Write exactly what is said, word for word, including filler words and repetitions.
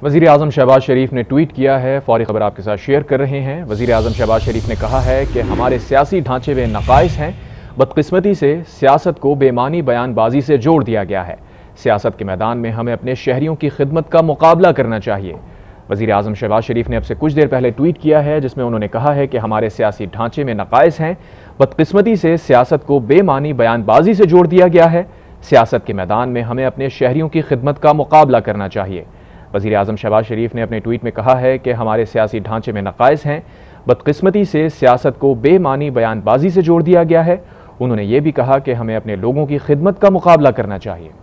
वज़ीर आज़म शहबाज शरीफ ने ट्वीट किया है। फौरी खबर आपके साथ शेयर कर रहे हैं। वज़ीर आज़म शहबाज शरीफ ने कहा है कि हमारे सियासी ढांचे में नक़ाइस हैं। बदकिस्मती से सियासत को बेमानी बयानबाजी से जोड़ दिया गया है। सियासत के मैदान में हमें अपने शहरियों की खिदमत का मुकाबला करना चाहिए। वज़ीर आज़म शहबाज शरीफ ने अब से कुछ देर पहले ट्वीट किया है, जिसमें उन्होंने कहा है कि हमारे सियासी ढांचे में नक़ाइस हैं। बदकिस्मती से सियासत को बेमानी बयानबाजी से जोड़ दिया गया है। सियासत के मैदान में हमें अपने शहरियों की खिदमत का मुकाबला करना चाहिए। वज़ीर आज़म शहबाज शरीफ ने अपने ट्वीट में कहा है कि हमारे सियासी ढांचे में नक़ाइस हैं। बदकिस्मती से सियासत को बेमानी बयानबाजी से जोड़ दिया गया है। उन्होंने ये भी कहा कि हमें अपने लोगों की खिदमत का मुकाबला करना चाहिए।